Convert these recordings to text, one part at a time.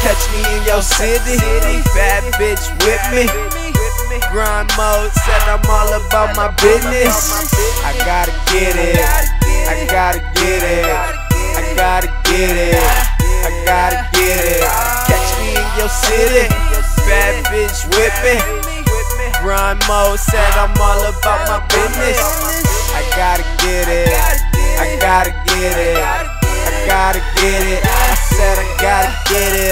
catch me in your city. Bad bitch with me. Grind mode, said I'm all about my business. I gotta get it. I gotta get it. I gotta get it. I gotta get it. Catch me in your city. Bad bitch with me. Grind mode, said I'm all about my business. I gotta get it. I gotta get it. I gotta get it. I said I gotta get it.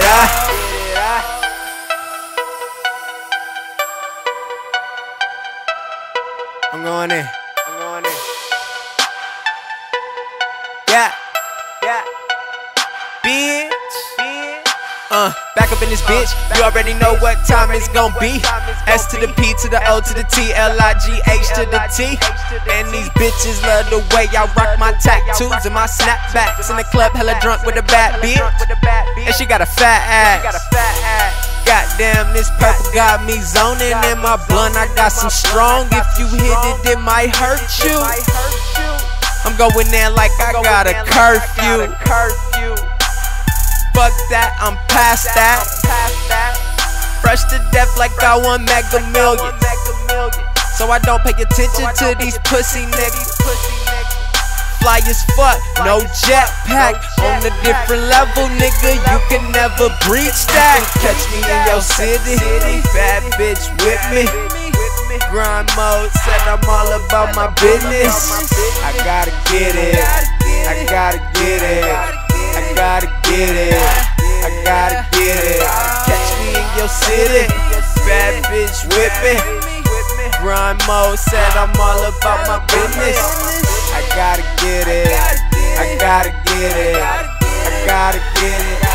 I'm going in. I'm going in. Yeah. Yeah. Bitch. Back up in this bitch. You already know what time it's gon' be. S to the P to the O to the T, L-I-G-H to the T. And these bitches love the way I rock my tattoos and my snapbacks. In the club, hella drunk with a bad bitch. And she got a fat ass. Goddamn, this purple got me zoning. In my blunt, I got some strong. If you hit it, it might hurt you. I'm going in like I got a curfew. Fuck that, I'm past that. Fresh to death like I won Mega Millions. So I don't pay attention to these pussy niggas. Fly as fuck, no jetpack. On a different level, nigga, you can never breach that. Catch me in your city. Bad bitch with me. Grind mode, said I'm all about my business. I gotta get it. I gotta get it. I gotta get it. I gotta get it. Catch me in your city. Bad bitch with me. Grind mode, said I'm all about my business. I gotta get it. I gotta get it. I gotta get it.